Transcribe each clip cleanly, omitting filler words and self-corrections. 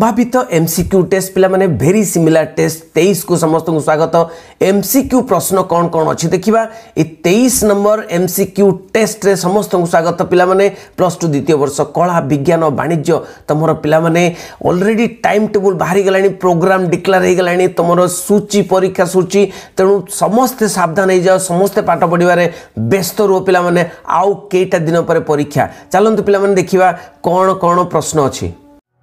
संभावित MCQ test पिला माने भेरी सिमिलर टेस्ट 23 को समस्त को स्वागत। एमसीक्यू प्रश्न कौन कौन अच्छी देखा ये 23 नंबर एमसीक्यू टेस्ट रे समस्त को स्वागत। पिला माने प्लस टू द्वितीय वर्ष कला विज्ञान वाणिज्य तुमर पिला माने ऑलरेडी टाइम टेबल बाहरी गलानी प्रोग्राम डिक्लेयर हो गलानी तुमर सूची परीक्षा सूची तेणु समस्ते सावधान हो जाओ समस्ते पाठ पढ़ारे व्यस्त रुह पिला माने आउ केटा दिन पर परीक्षा चलतु पिला माने देखिबा कौन कौन प्रश्न अच्छी।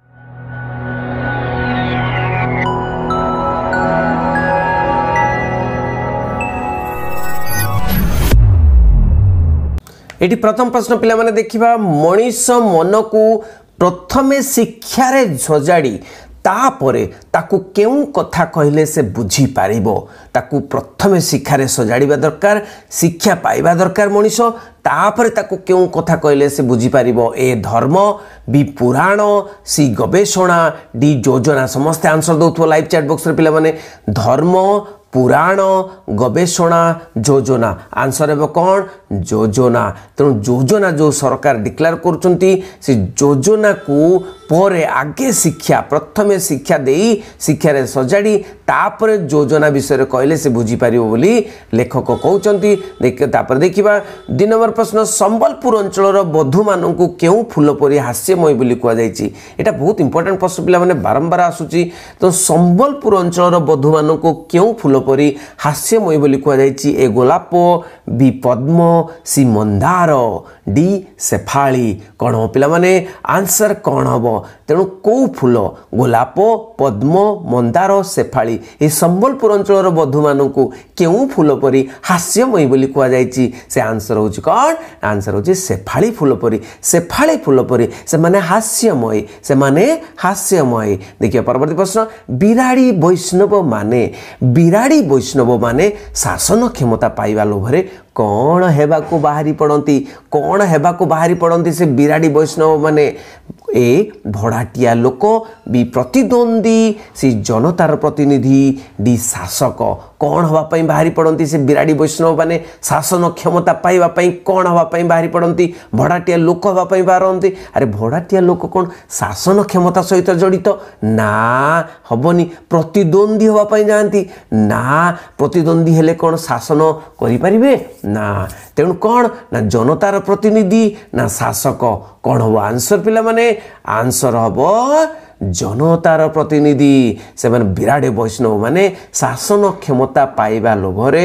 एटी प्रथम प्रश्न पिला माने देखिबा मनीष मन को प्रथमे शिक्षा रे झजाड़ी तापरे ताकू केउ कथा कहले से बुझी पारिबो ताकू प्रथमे शिक्षा रे सजाड़ीबा दरकार शिक्षा पाइबा दरकार मनीष तापरे ताकू केउ कथा कहले से बुझी पारिबो। ए धर्म बी पुराण सी गवेषणा डी योजना समस्त आंसर दउथो लाइव चैट बॉक्स रे पिला माने धर्म पुराण गवेषणा योजना आंसर हे कौन योजना। तेणु योजना जो सरकार डिक्लेयर करुँच से योजना को परे आगे शिक्षा प्रथमे शिक्षा देई शिक्षा रे सजाड़ी तापरे योजना विषय कहले से बुझी पारिबो बोली लेखक कहउचंती। देखिबा 2 नंबर प्रश्न संबलपुर अंचल बधू मान को केउ फूल परी हास्यमय बोली कह जायछि। एटा बहुत इंपोर्टेंट प्रश्न पिला माने बारंबार आसुची। तो संबलपुर अंचल बधू मान को केउ फूल परी हास्यमय बोली कह जायछि। ए गोलाप बी पद्म सी मंदार डी शेफाली कौन हो पिला माने आंसर कौन हम तेणु कौ फूल गोलाप पद्म मंदार शेफाली ये संबलपुर अंचल बधू मान को केउ फूल परी हास्यमय बोली कह जायछि। से आंसर होछि कौन आंसर होछि शेफाली फूल परी शेफाली फूल परी से माने हास्यमय से माने हास्यमय। देखिए परवर्ती प्रश्न बिराड़ी वैष्णव माने शासन क्षमता पाइबा लोभरे कौन हेबा को बाहरी पड़ती कौन हेबा को बाहरी पड़ती से बिराड़ी वैष्णव माने ए भड़ाटिया लोक बी प्रतिद्वंदी सी जनतार प्रतिनिधि डी शासक कौन हवापाई बाहरी पड़ती से बिराड़ी वैष्णव माने शासन क्षमता पाइबापी कौन हवापाई बाहरी पड़ती भड़ाटिया लोक हवापाई बाहरती। अरे भड़ाटिया लोक कौन शासन क्षमता सहित जड़ित ना हबनी प्रतिद्वंदी हवापाई जाती ना प्रतिद्वंदी हेले कौन शासन करिपारिबे ना तेणु कौन ना जनतार प्रतिनिधि ना शासक कौन हम आंसर पिला माने आंसर हम जनतार प्रतिनिधि से माने बिराड़े वैष्णव माने शासन क्षमता पाइबा लोभरे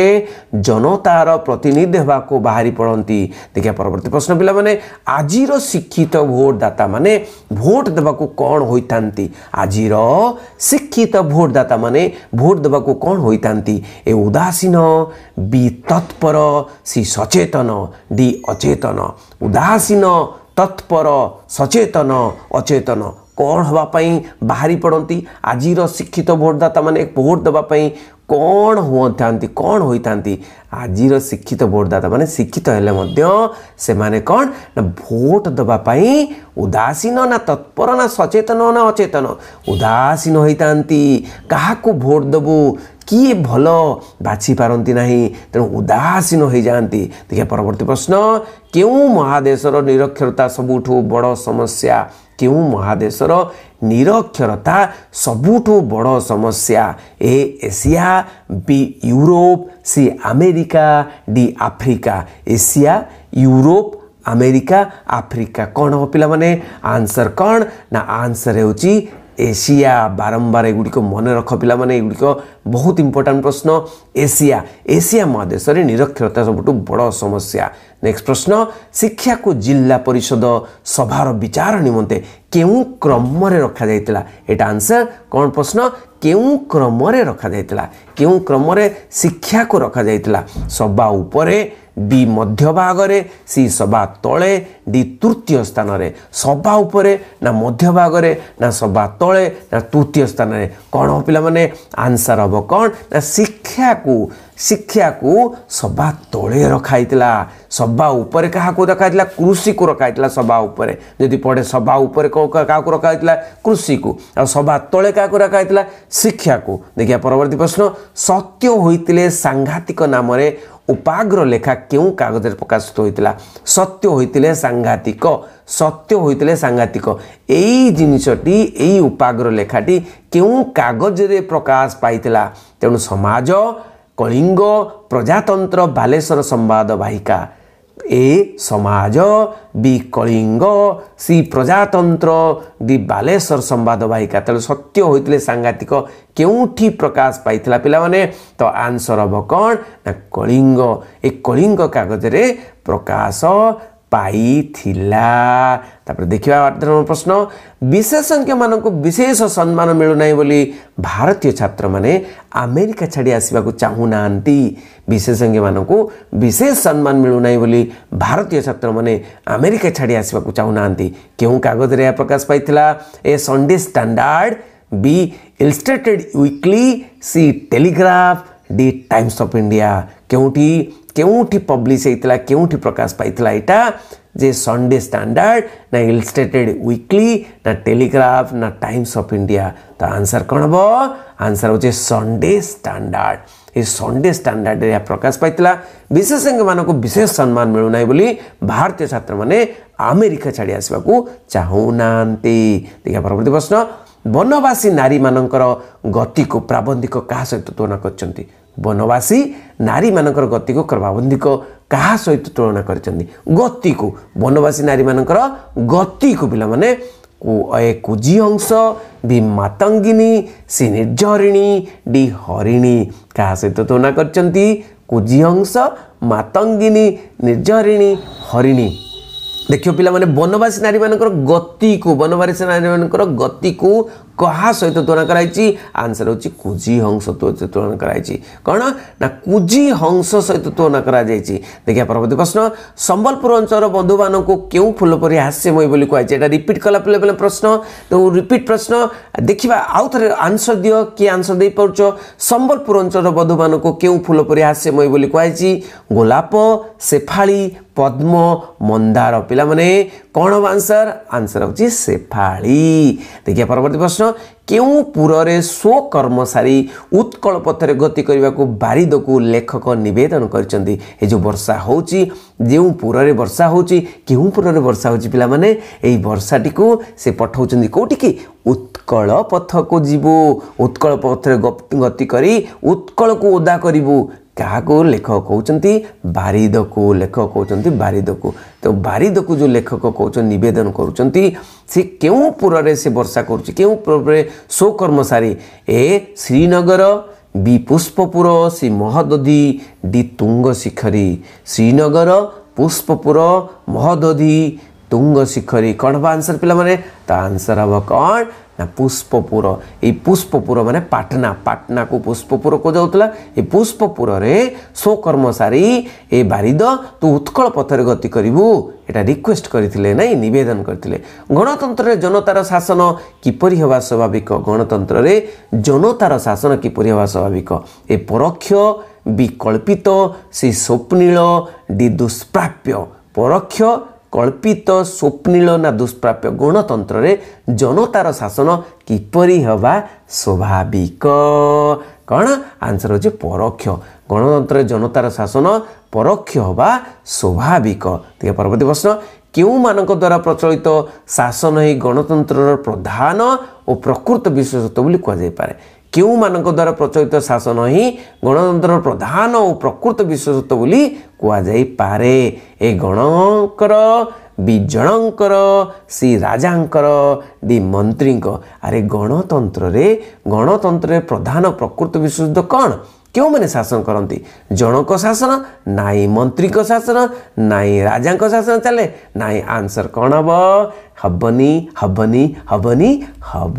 जनतार प्रतिनिधि होगा को बाहरी पड़ती। देखिए परवर्ती प्रश्न पिला माने आजिर शिक्षित भोटदाता माने भोट देवा को कौन होइतांती। आजिर शिक्षित भोटदाता माने भोट देवा को कौन होइतांती। ए उदासीन बी तत्पर सी सचेतन डी अचेतन उदासीन तत्पर सचेतन अचेतन कौन हवापाई बाहरी पड़ती। आजिर शिक्षित भोटदाता माने भोट देवाई कौन होती कौन होती। आजिर शिक्षित भोटदाता माने शिक्षित हेले मध्य से माने कौन ना भोट देवाई उदासीन ना तत्पर ना सचेतन ना अचेतन उदासीन होती क्या भोट देबू किए भल बाछि पारती नहीं तेणु उदासीन हो जाती। देखिए परवर्ती प्रश्न केउ महादेशर निरक्षरता सबुठु बड़ समस्या केउ महादेशर निरक्षरता सबुठु बड़ समस्या। A Asia B Europe C America D Africa Asia Europe America Africa कौन हो पिला माने आंसर कौन ना आंसर होची एशिया। बारंबार एगुड़िक मन रख पिला माने एगुड़िक बहुत इंपोर्टेंट प्रश्न एशिया एशिया महादेश रे निरक्षरता सबुठु बड़ समस्या। नेक्स्ट प्रश्न शिक्षा को जिला परिषद सभार विचार निमंते केउ क्रम रे रखा जाइतला। एटा आंसर कौन प्रश्न केउ क्रम रे रखा जाइतला केउ क्रम रे शिक्षा को रखा जाइतला। सभा उपरे डी मध्य भागरे सी सभा तले डी तृतीय स्थान रे सभा उपरे ना मध्य भागरे ना सभा तले ना तृतीय स्थान रे कौन हो पिला माने आंसर हम कौन ना शिक्षा को सभा तले रखाइतला सभा उपरे क्या रखाइतला कृषि को रखाइतला सभा उपरे जदि पढ़े सभा उपरे क्या रखाइतला कृषि को और सभा तले क्या रखाइतला शिक्षा को। देखिए परवर्ती प्रश्न सत्य होइतिले सांघातिक नाम रे उपाग्र लेखा केउं कागज प्रकाशित होइतिला सत्य होइतिले सांघातिक सत्य होइतिले सांघातिक एई जिनिसटी एई उपाग्र लेखाटी केउं कागज रे प्रकाश पाइतिला तेणु समाज कलिंग प्रजातंत्र बालेश्वर संवाद वाहिका ए समाज बी कलिंग सी प्रजातंत्र दी बालेश्वर संवाद वाहिका तेणु सत्य होइतिले सांघातिक केउठी प्रकाश पाइथिला पिला माने तो आंसर हम कौन ना कलिंग ए कलिंग कागज रे प्रकाश पाइथिला तापर देखिबा 8 नंबर प्रश्न विशेषज्ञ मानको विशेष सम्मान मिलु नै बोली भारतीय छात्र माने अमेरिका छाडी आसीबा को चाहू नांती विशेषज्ञ मानको विशेष सम्मान मिलु नै बोली भारतीय छात्र माने अमेरिका छाडी आसीबा को चाहू नांती केउ कागज रे प्रकाश पाइथिला A Sunday Standard B Illustrated Weekly C Telegraph D Times of India केउठी पब्लिश होइतिला केउठी प्रकाश पाइतिला एटा जे संडे स्टैंडर्ड ना इलस्ट्रेटेड वीकली ना टेलीग्राफ ना टाइम्स ऑफ इंडिया तो आंसर कौन हम आंसर हो Sunday Standard A Sunday Standard रे प्रकाश पाइतिला विशेषज्ञ मानको विशेष सम्मान मिलु नै बोली भारतीय छात्र माने अमेरिका छाडी आसीबा को चाहू नांती देखा परवर्ती प्रश्न वनवासी नारी मानकर गति को प्राबंधिक कहा सहित तुलना करछंती वनवासी नारी मानकर गति को प्राबंधिक कहा सहित तुलना करछंती गति को वनवासी नारी मानकर गति को पिला माने ए कुजी अंश बी मातंगिनी सी निर्झरिणी डी हरिणी कहा सहित तुलना करछंती कुजी अंश मातंगिनी निर्झरिणी हरिणी देखियो पिला माने वनवासी नारी मानकर गति को वनवासी नारी मानकर गति को कहा सहित तुलना कराइछि आंसर होछि कुजी हंस तुलना कराइछि कोन ना कुजी हंस सहित तुलना करा जाइछि देखिया परवर्ती प्रश्न संबलपुर अंचल बंधु मानको केउ फूल परि हास्यमय बोली कहै छै एटा रिपीट कला पिले प्रश्न तो रिपीट प्रश्न देखिबा आउ थरे आंसर दियो कि आंसर दे परछो संबलपुर अंचल बंधु मानको केउ फूल परि हास्यमय बोली कहै छै गोलाप शेफाली पद्म मंदार पिला माने कौन आंसर आंसर होची शेफाली देखिए परवर्ती प्रश्न केउ पुररे स्व कर्मचारी उत्कल पथरे गति करने को बारिद को लेखक निवेदन करचंदी ए जो वर्षा होची जेउ पुररे वर्षा होची केउ पुररे वर्षा होची पिला माने एई वर्षाटी को से पठाउचंदी कोठी की उत्कल पथ को जीवो उत्कल पथरे गति करी उत्कल को उदा करिवो क्या को लेखक कहते बारिद को लेखक कहते बारिद को तो बारिद को जो लेखक कहते निवेदन करुँच से केउ पुर से वर्षा करुँच केउ पुर सो कर्मचारी A Srinagar B Pushpapur C महदधी डी तुंग शिखरी श्रीनगर पुष्पपुर महदधी तुंग शिखरी कौन हम आंसर पिला माने तो आंसर हम कौन ना पुष्पपुर ए पुष्पपुर माने पाटना पाटना को पुष्पपुर को जाउतला ए पुष्पपुर रे सो कर्मचारी ए बारिद तू उत्कल पथरे गति करिवु एटा रिक्वेस्ट करथिले नै निवेदन करथिले गणतंत्र रे जनतार शासन किपरि हेबा स्वाभाविक गणतंत्र रे जनतार शासन किपरि हेबा स्वाभाविक ए परोक्ष विकल्पित से स्वप्निल डी दुष्प्राप्य परोक्ष कल्पित स्वप्निल ना दुष्प्राप्य गणतंत्र रे जनतार शासन किपरि हेबा स्वाभाविक कौन आंसर होचे परोक्ष गणतंत्र जनतार शासन परोक्ष हेबा स्वाभाविक ठीक परवर्ती प्रश्न केउ मानक द्वारा प्रचलित शासन ही गणतंत्र प्रधान और प्रकृत विशेषत्व बोली कह जाय पारे केउ मानक द्वारा प्रचलित शासन ही गणतंत्र प्रधान और प्रकृत विशेषत्व बोली कह जाय पारे ए गणकर विजणकर सी राजांकर डी मंत्रीक अरे गणतंत्र रे प्रधान प्रकृत विशेषत्व कौन क्यों मैंने शासन करती जनक शासन नाई मंत्री को शासन नाई राजा को शासन चले नाई आंसर कौन हम हबनी हबनी हबनी हब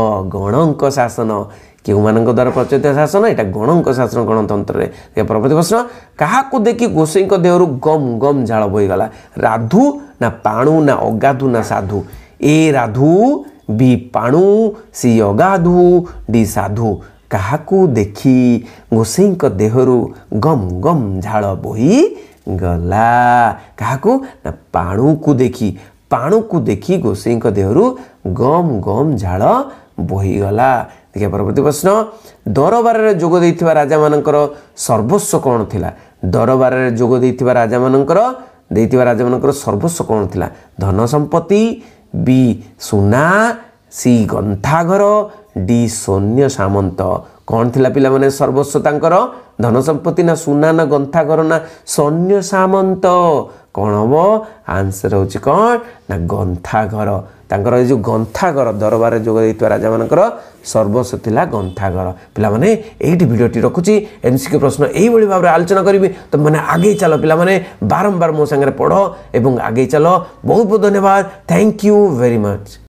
गणक शासन केउ मानक द्वारा प्रचलित शासन एटा गणक शासन गणतंत्र रे परवर्ती प्रश्न क्या देखि गोसाई देहरु गम गम झाड़ बोईगला राधु ना पाणु ना अगाधु ना साधु ए राधु बी पाणु सी अगाधु डी साधु काहाकू देखी गोसाई देहरु गम गम झाड़ बोही गला काहाकू ना पाणु को देखी गोसाई देहरु गम गम झाड़ बोही गला देखिए परवर्ती प्रश्न दरबार रे जोग देइथिबा राजा मानकर सर्वस्व कौन थिला दरबार रे जोग देइथिबा राजा मानकर सर्वस्व कौन थिला धन संपत्ति बी सुना सी गंथाघर डी सैन्य सामंत कौन थिला पिला माने सर्वस्व तांकर धन संपत्ति ना सुना ना गंथाघर ना सैन्य सामंत कौन हम आंसर होची कौन ना गंथाघर तांकर जो गंथाघर दरबार जोग देइथिबा राजा मानकर सर्वस्व थिला गंथाघर पिला माने एठी वीडियोटी रखुची एमसीक्यू प्रश्न एही बळी भाबरे आलोचना करिवि तो माने आगे चलो पिला माने बारंबार मो संगे पढो एवं आगे चलो बहुत बहुत धन्यवाद थैंक यू वेरी मच।